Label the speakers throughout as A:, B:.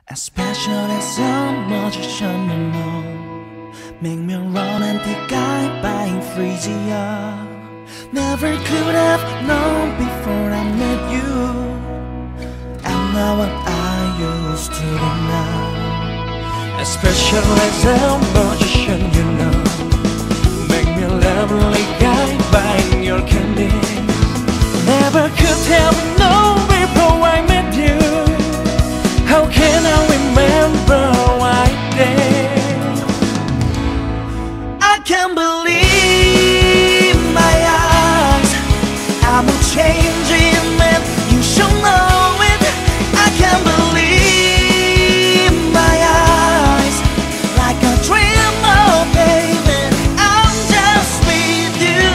A: Especially so much shouldn't know. Make me romantic guy buying freezer. Never could have known before I met you. And now what I used to do now. Especially so much you know. Make me lovely guy buying your candy. Never could have known before I met you. How can I remember why then? I can't believe my eyes. I'm a changing man, you should know it. I can't believe my eyes. Like a dream, oh baby, I'm just with you.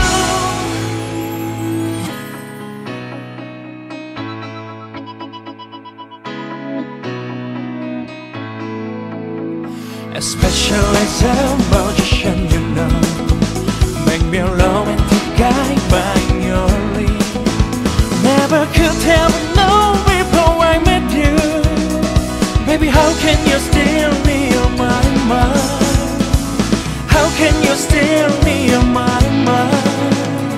A: Especially so much you know. Make me a romantic guy by your lead. Never could have known before I met you. Baby, how can you steal me on my mind? How can you steal me on my mind?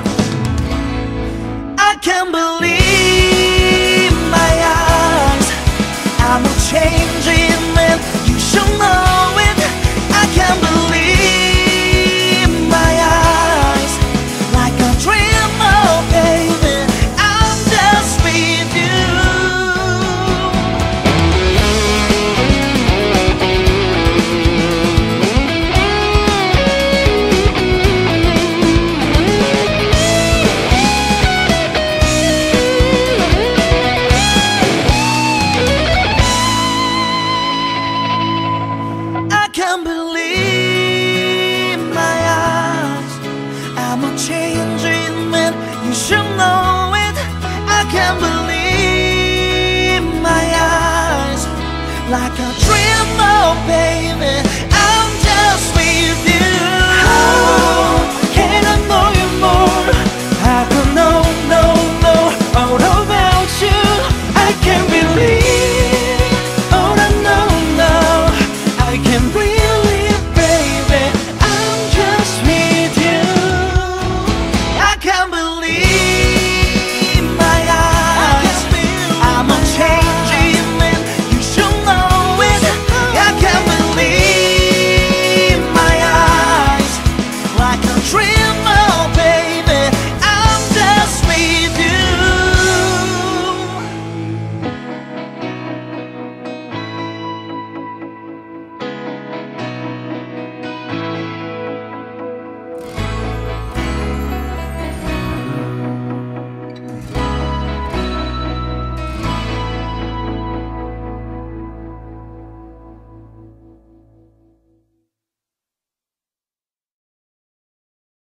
A: I can't believe my eyes. I'm a changing man, you should know it. I can't believe my eyes. Like a dream, oh baby, I'm just with you. I can't believe my eyes. I'm a changing man, you should know it. I can't believe my eyes. Like a dream, oh baby,